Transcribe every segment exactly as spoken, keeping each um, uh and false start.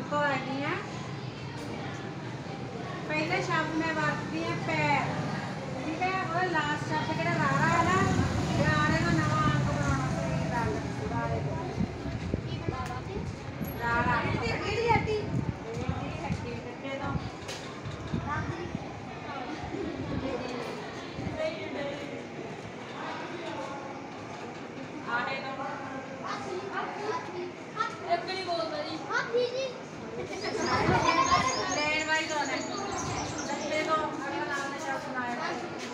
आपको आनी है। पहले शब्द में वरतती है पैर, ठीक है। और लास्ट शब्द के रारा है ना, रारे का नवा अंक बनाना चाहिए। रारे को रारा एडी हट्टी एडी हट्टी दे दो। आने दो एक नहीं बोल रही। हां दीदी लेन भाई कौन है? दे दो अगला नाम ने शब्द सुनाया।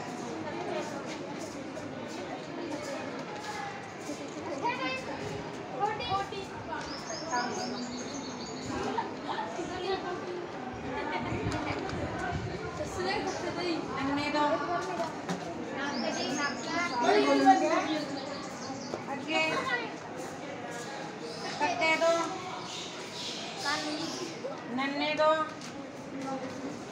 छोटी अन्ने दो आगे कट्टे दो नन्ने दो